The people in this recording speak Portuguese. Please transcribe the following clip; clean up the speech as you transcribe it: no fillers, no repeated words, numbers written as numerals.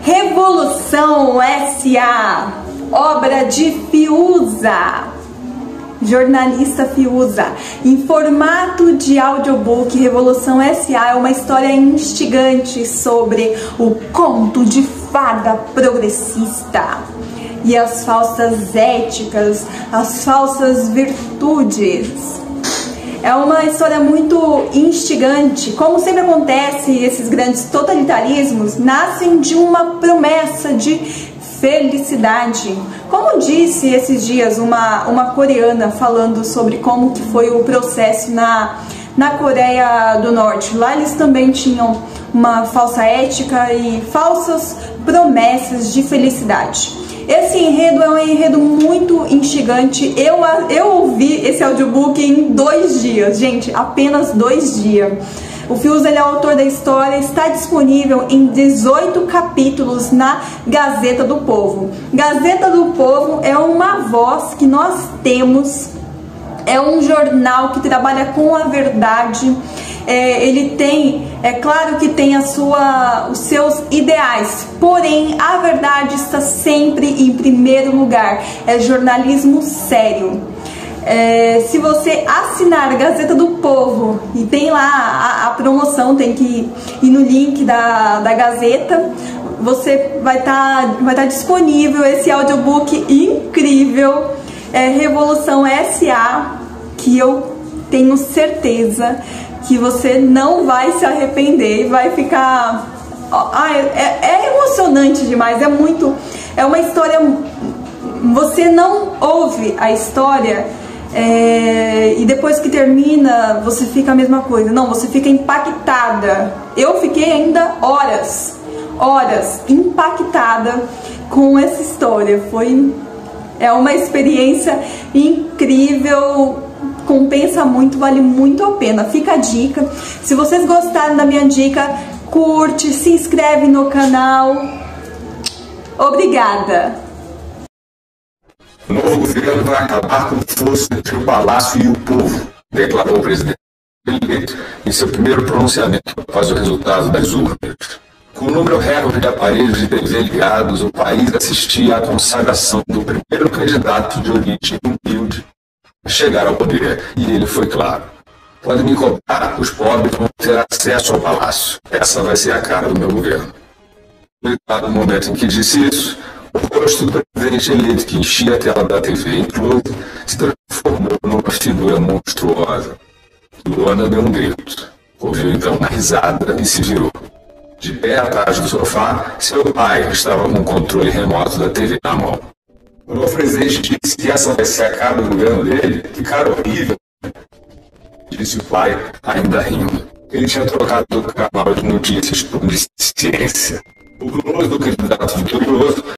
Revolução S.A., obra de Fiuza, jornalista Fiuza, em formato de audiobook. Revolução S.A. é uma história instigante sobre o conto de fada progressista e as falsas éticas, as falsas virtudes. É uma história muito instigante. Como sempre acontece, esses grandes totalitarismos nascem de uma promessa de felicidade. Como disse esses dias uma coreana falando sobre como que foi o processo na Coreia do Norte. Lá eles também tinham uma falsa ética e falsas promessas de felicidade. Esse enredo é um enredo muito instigante. Eu ouvi esse audiobook em 2 dias, gente, apenas 2 dias. O Fiuza, ele é o autor da história, está disponível em 18 capítulos na Gazeta do Povo. Gazeta do Povo é uma voz que nós temos, é um jornal que trabalha com a verdade. Ele tem, é claro que tem os seus ideais, porém a verdade está sempre em primeiro lugar. É jornalismo sério. Se você assinar a Gazeta do Povo, e tem lá a promoção, tem que ir no link da Gazeta, você vai estar disponível esse audiobook incrível, Revolução S.A., que eu tenho certeza que você não vai se arrepender e vai ficar... É emocionante demais, é uma história... Você não ouve a história e depois que termina você fica a mesma coisa. Não, você fica impactada. Eu fiquei ainda horas impactada com essa história. É uma experiência incrível, compensa muito, vale muito a pena. Fica a dica. Se vocês gostaram da minha dica, curte, se inscreve no canal. Obrigada! O novo governo vai acabar com força entre o palácio e o povo, declarou o presidente eleito em seu primeiro pronunciamento após o resultado das urnas. Com o número recorde de aparelhos de TV ligados, o país assistia à consagração do primeiro candidato de origem humilde a chegar ao poder. E ele foi claro: pode me cobrar, os pobres vão ter acesso ao palácio. Essa vai ser a cara do meu governo. No momento em que disse isso, o rosto do presidente eleito, que enchia a tela da TV em close, se transformou numa figura monstruosa. Luana deu um grito, ouviu então uma risada e se virou. De pé atrás do sofá, seu pai estava com o controle remoto da TV na mão. O novo presidente disse que essa vai ser a cara do governo dele. Que cara horrível, disse o pai, ainda rindo. Ele tinha trocado o canal de notícias por de ciência. O glorioso do candidato vitorioso